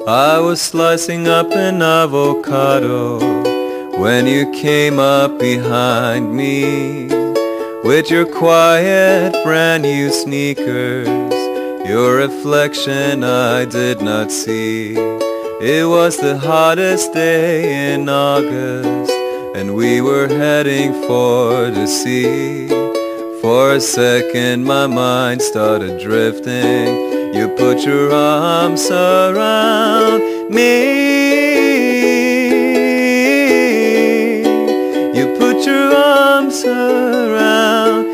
I was slicing up an avocado when you came up behind me with your quiet brand new sneakers. Your reflection I did not see. It was the hottest day in August, and we were heading for the sea. For a second my mind started drifting. You put your arms around me. You put your arms around